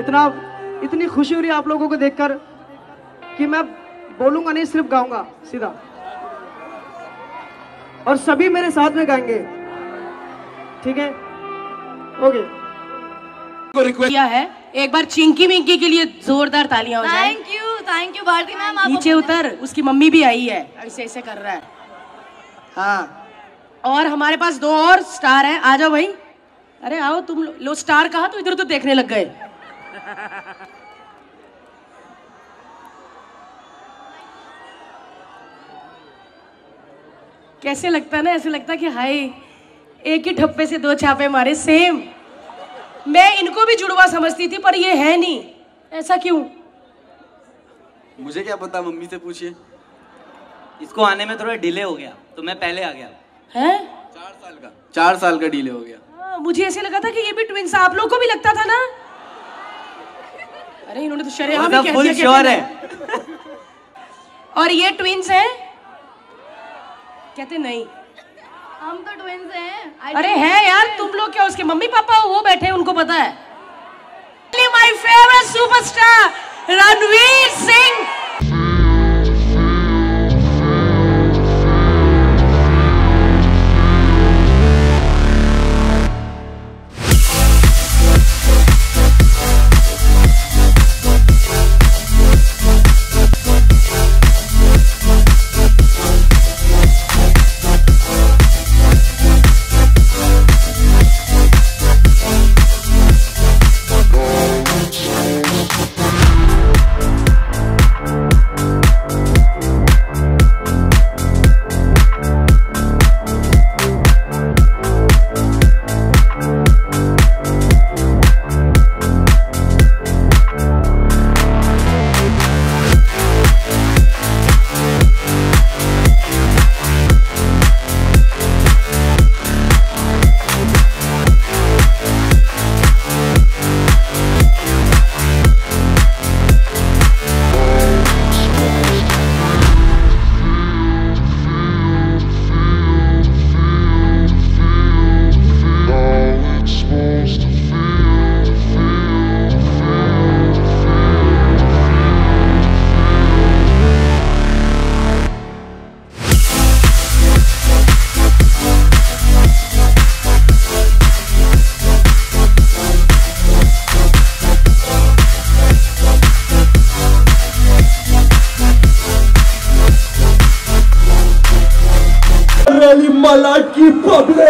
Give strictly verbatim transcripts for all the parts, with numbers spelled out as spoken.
इतना इतनी खुशी हो रही है आप लोगों को देखकर कि मैं बोलूंगा नहीं, सिर्फ गाऊंगा सीधा, और सभी मेरे साथ में गाएंगे, ठीक है? ओके। किया है एक बार चिंकी मिंकी के लिए जोरदार तालियां हो जाए। Thank you, thank you Bharti ma'am. नीचे उतर, उसकी मम्मी भी आई है, ऐसे ऐसे कर रहा है। हाँ, और हमारे पास दो और स्टार हैं, आ जाओ भाई। अरे आओ तुम लो, लो स्टार कहा तो इधर तो देखने लग गए। कैसे लगता है ना, ऐसे लगता है कि हाय एक ही ठप्पे से दो छापे मारे, सेम। मैं इनको भी जुड़वा समझती थी पर ये है नहीं, ऐसा क्यों? मुझे क्या पता, मम्मी से पूछिए। इसको आने में थोड़ा डिले हो गया तो मैं पहले आ गया। हैं? चार साल का चार साल का डिले हो गया। हाँ, मुझे ऐसे लगा था कि ये भी ट्विंस, आप लोगों को भी लगता था ना? अरे इन्होंने तो शरेआम ही कह दिया श्योर है। और ये ट्विंस हैं? कहते नहीं, हम तो ट्विंस हैं। अरे है यार, तुम लोग क्या उसके मम्मी पापा हो? वो बैठे हैं, उनको पता है। My favourite superstar Ranveer Singh. की पब्लिक,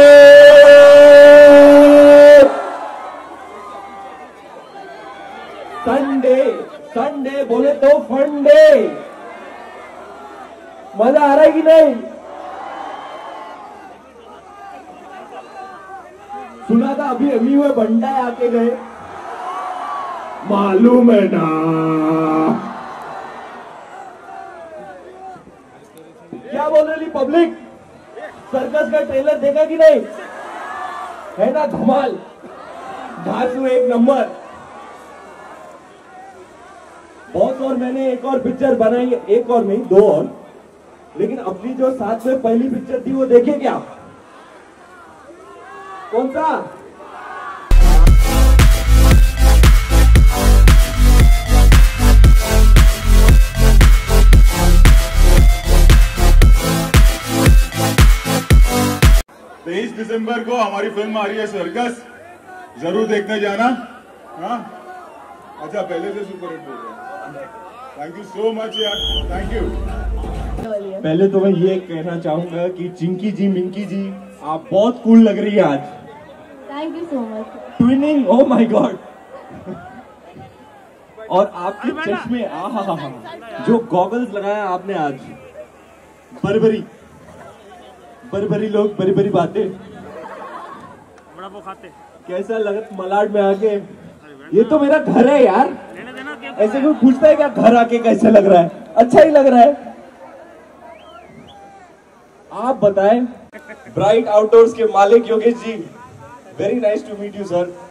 संडे संडे बोले तो फंडे, मजा आ रहा है कि नहीं? सुना था अभी अभी हुए बंडा आके गए, मालूम है ना? क्या बोल रही पब्लिक? सर्कस का ट्रेलर देखा कि नहीं? है ना धमाल, धांसू एक नंबर। बॉस और मैंने एक और पिक्चर बनाई, एक और नहीं दो और, लेकिन अपनी जो साथ में पहली पिक्चर थी वो देखे क्या? कौन सा? तेईस दिसंबर को हमारी फिल्म आ रही है सर्कस, जरूर देखने जाना। हाँ अच्छा, पहले से सुपर हिट हो गया। थैंक यू सो मच यार, थैंक यू। पहले तो मैं ये कहना चाहूंगा कि चिंकी जी, मिंकी जी, आप बहुत कूल लग रही है आज। Thank you so much. Twinning, oh my god. और आपके चश्मे, आहा हा हा, जो गॉगल्स लगाया आपने आज, बरबरी बरबरी लोग बरी बरी बातें, बड़ा वो खाते। कैसा लगा मलाड में आके? ये तो मेरा घर है यार, ऐसे कोई पूछता है क्या घर आके कैसे लग रहा है? अच्छा ही लग रहा है। आप बताएं। ब्राइट आउटडोर्स के मालिक Yogesh ji, very nice to meet you sir.